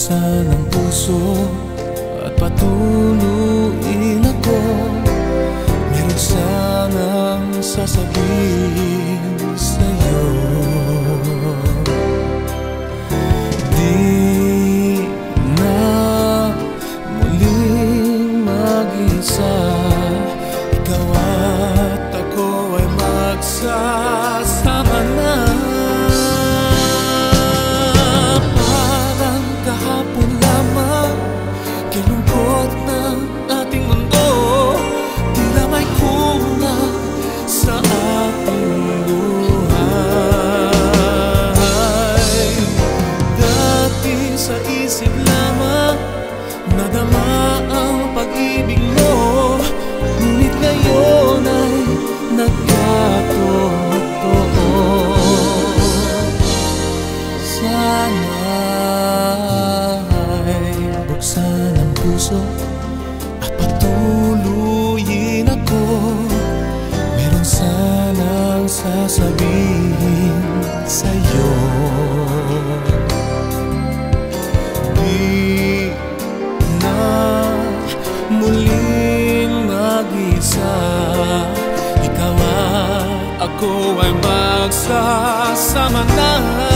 Buksan ang puso at patuluin ako. Meron sanang sasabihin sa'yo. Di na muling mag-isa, ikaw at ako ay magsasama na. Sa isip lamang nadama ang pag-ibig mo, ngunit ngayon ay nagkatotoo. Sana ay buksan ang puso at patuluyin ako. Meron sanang sasabihin sa'yo. Di na muling mag-isa, ikaw at ako ay magsasama na.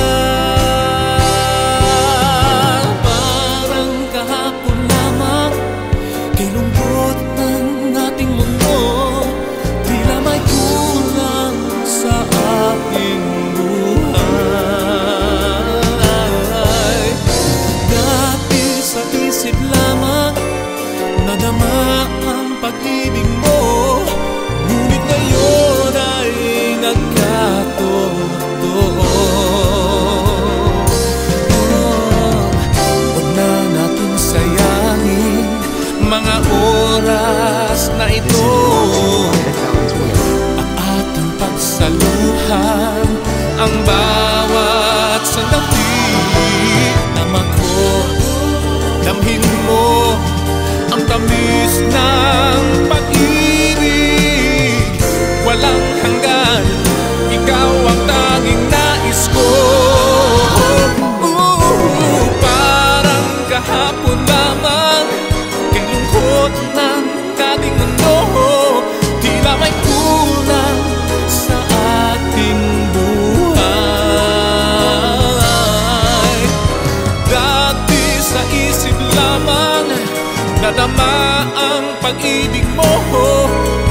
Parang kahapon lamang, kay lungkot ng ating mundo, tila may kulang sa ating isip lamang nadama ang pag-ibig mo, ngunit ngayon ay nagkatotoo. Huwag na nating sayangin mga oras na ito at ating pagsaluhan ang bawat sandali. Tama ko, damhin mo ang tamis ng pag-ibig. Walang hanggan, ikaw ang tanging nais ko. Parang kahapon lamang, kay lungkot ng ating mundo, tila may kulang sa ating buhay. Dati sa isip lamang nadama ang pag-ibig mo,